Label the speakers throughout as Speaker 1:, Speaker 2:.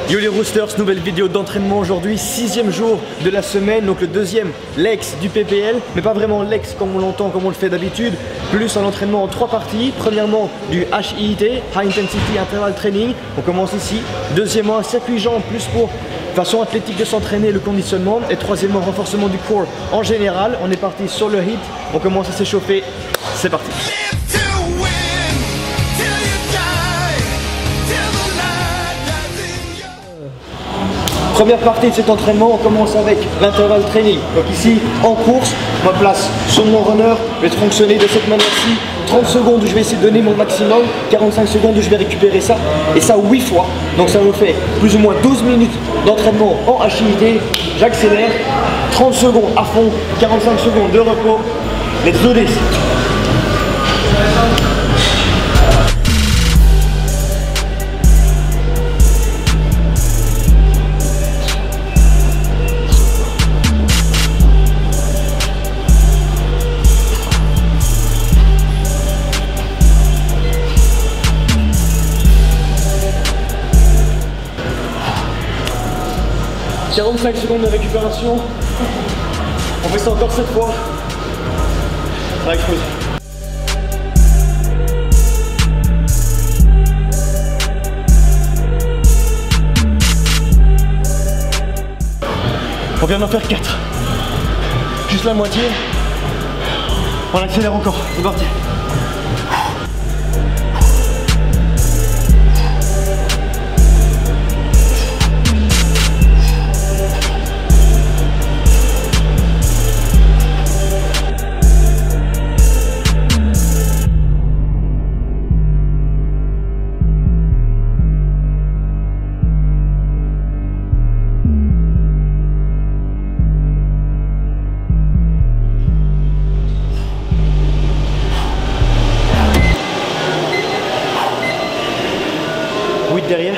Speaker 1: Yo les roosters, nouvelle vidéo d'entraînement aujourd'hui, 6e jour de la semaine, donc le deuxième legs du PPL, mais pas vraiment legs comme on l'entend, comme on le fait d'habitude, plus un entraînement en 3 parties. Premièrement du HIIT, High Intensity Interval Training, on commence ici. Deuxièmement un circuit jambes plus pour façon athlétique de s'entraîner, le conditionnement. Et troisièmement renforcement du corps en général. On est parti sur le HIIT, on commence à s'échauffer, c'est parti. Première partie de cet entraînement, on commence avec l'intervalle training. Donc ici, en course, je me place sur mon runner, je vais fonctionner de cette manière-ci. 30 secondes où je vais essayer de donner mon maximum, 45 secondes où je vais récupérer ça, et ça 8 fois. Donc ça me fait plus ou moins 12 minutes d'entraînement en HIIT. J'accélère, 30 secondes à fond, 45 secondes de repos. Let's do this. « 45 secondes de récupération, on fait ça encore 7 fois, ça va exploser. On vient d'en faire 4, juste la moitié, on accélère encore, c'est parti. Derrière,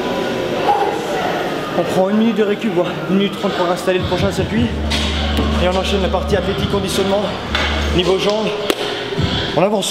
Speaker 1: on prend 1 minute de récup, voire 1 minute 30 pour installer le prochain circuit, et on enchaîne la partie athlétique conditionnement, niveau jambes, on avance.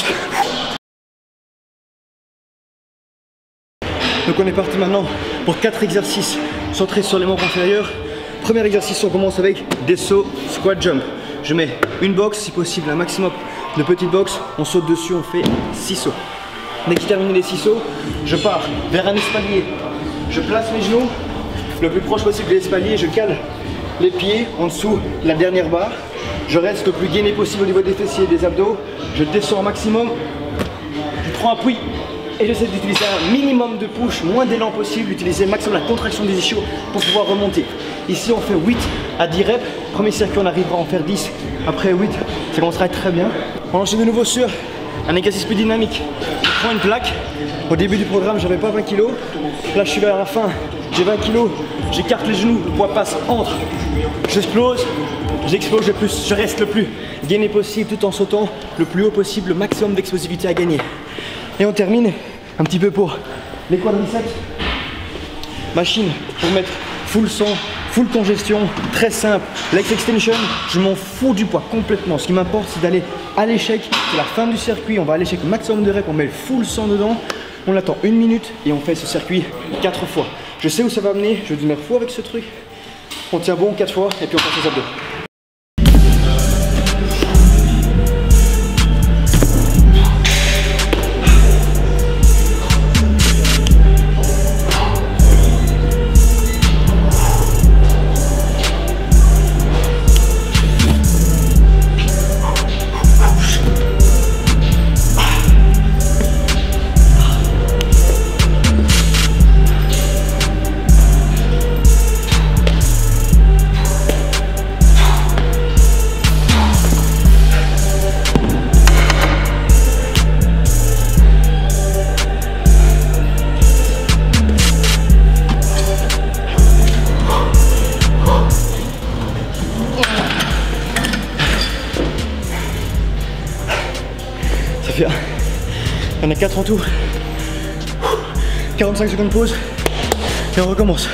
Speaker 1: Donc on est parti maintenant pour 4 exercices centrés sur les membres inférieurs. Premier exercice, on commence avec des sauts squat jump. Je mets une box, si possible un maximum de petites box, on saute dessus, on fait 6 sauts. Dès que j'ai terminé les 6 sauts, je pars vers un espalier. Je place mes genoux le plus proche possible de l'espalier, je cale les pieds en dessous de la dernière barre. Je reste le plus gainé possible au niveau des fessiers et des abdos. Je descends au maximum, je prends appui et j'essaie d'utiliser un minimum de push, moins d'élan possible, utiliser maximum la contraction des ischios pour pouvoir remonter. Ici on fait 8 à 10 reps. Premier circuit on arrivera à en faire 10. Après 8, ça commencera à être très bien. On enchaîne de nouveau sur un exercice plus dynamique. Je prends une plaque. Au début du programme, j'avais pas 20 kg. Là, je suis vers la fin. J'ai 20 kg. J'écarte les genoux. Le poids passe entre. J'explose. J'explose le plus. Je reste le plus gainé possible tout en sautant le plus haut possible. Le maximum d'explosivité à gagner. Et on termine un petit peu pour les quadriceps. Machine pour mettre full sang, full congestion, très simple. Leg extension, je m'en fous du poids complètement. Ce qui m'importe, c'est d'aller à l'échec. C'est la fin du circuit, on va à l'échec le maximum de reps, on met le full sang dedans. On attend 1 minute et on fait ce circuit 4 fois. Je sais où ça va amener, je vais devenir fou avec ce truc. On tient bon 4 fois et puis on passe aux abdos. Il y en a 4 en tout. 45 secondes de pause et on recommence.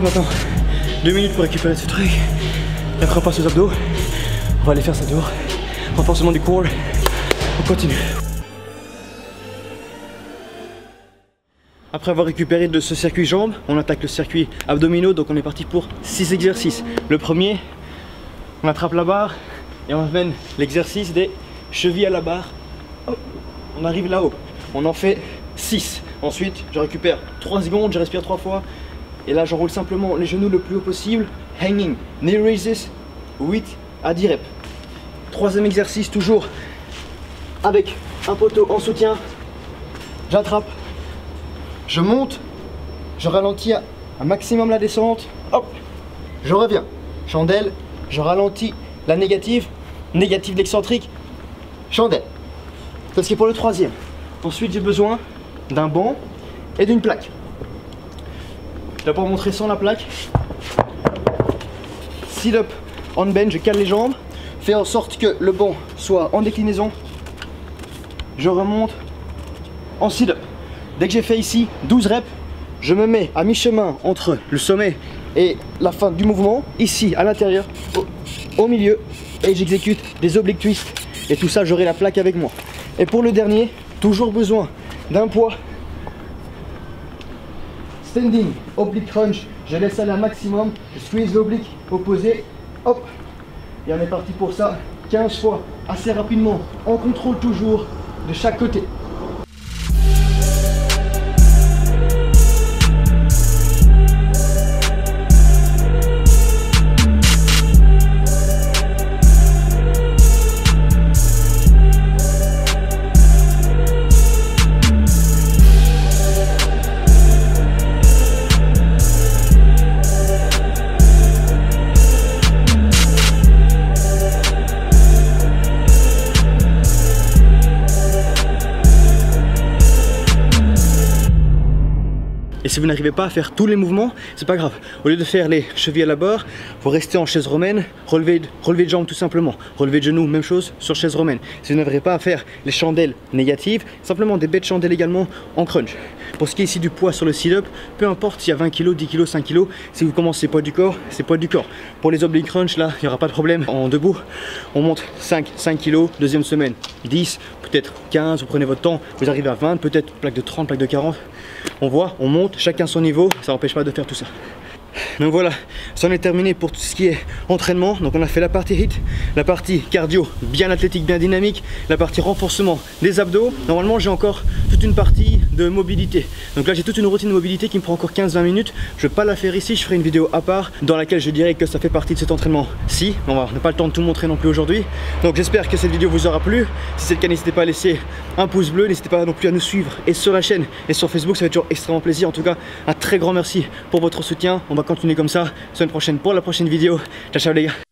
Speaker 1: maintenant 2 minutes pour récupérer ce truc. Et après on passe aux abdos. On va aller faire ça dehors. Renforcement du core. On continue. Après avoir récupéré de ce circuit jambes, on attaque le circuit abdominaux. Donc on est parti pour 6 exercices. Le premier, on attrape la barre et on amène l'exercice des chevilles à la barre. Hop, on arrive là-haut. On en fait 6. Ensuite, je récupère 3 secondes, je respire 3 fois. Et là, j'enroule simplement les genoux le plus haut possible. Hanging knee raises, 8 à 10 reps. Troisième exercice, toujours avec un poteau en soutien. J'attrape, je monte, je ralentis un maximum la descente. Hop, je reviens. Chandelle, je ralentis la négative, négative l'excentrique, chandelle. Ça c'est pour le troisième. Ensuite, j'ai besoin d'un banc et d'une plaque. Je vais pas vous montrer sans la plaque. Sit up on bench, je cale les jambes, fais en sorte que le banc soit en déclinaison. Je remonte en sit up. Dès que j'ai fait ici 12 reps, je me mets à mi-chemin entre le sommet et la fin du mouvement, ici à l'intérieur, au milieu, et j'exécute des oblique twists. Et tout ça, j'aurai la plaque avec moi. Et pour le dernier, toujours besoin d'un poids. Standing, oblique crunch, je laisse aller un maximum, je squeeze l'oblique opposé, hop, et on est parti pour ça, 15 fois, assez rapidement, on contrôle toujours de chaque côté. Et si vous n'arrivez pas à faire tous les mouvements, c'est pas grave. Au lieu de faire les chevilles à la barre, vous restez en chaise romaine, relevé de jambes tout simplement. Relevé de genoux, même chose sur chaise romaine. Si vous n'arrivez pas à faire les chandelles négatives, simplement des bêtes chandelles également en crunch. Pour ce qui est ici du poids sur le sit-up, peu importe s'il y a 20 kg, 10 kg, 5 kg, si vous commencez poids du corps, c'est poids du corps. Pour les oblique crunch, là, il n'y aura pas de problème. En debout, on monte 5 kg, deuxième semaine, 10, peut-être 15, vous prenez votre temps, vous arrivez à 20, peut-être plaque de 30, plaque de 40. On voit, on monte, chacun son niveau, ça n'empêche pas de faire tout ça. Donc voilà, ça en est terminé pour tout ce qui est entraînement. Donc on a fait la partie HIIT, la partie cardio bien athlétique, bien dynamique, la partie renforcement des abdos. Normalement j'ai encore toute une partie de mobilité. Donc là j'ai toute une routine de mobilité qui me prend encore 15-20 minutes. Je ne vais pas la faire ici, je ferai une vidéo à part dans laquelle je dirais que ça fait partie de cet entraînement. Si, on n'a pas le temps de tout montrer non plus aujourd'hui. Donc j'espère que cette vidéo vous aura plu. Si c'est le cas, n'hésitez pas à laisser un pouce bleu, n'hésitez pas non plus à nous suivre et sur la chaîne et sur Facebook, ça fait toujours extrêmement plaisir. En tout cas, un très grand merci pour votre soutien. On va continuer comme ça, semaine prochaine pour la prochaine vidéo. Ciao ciao les gars.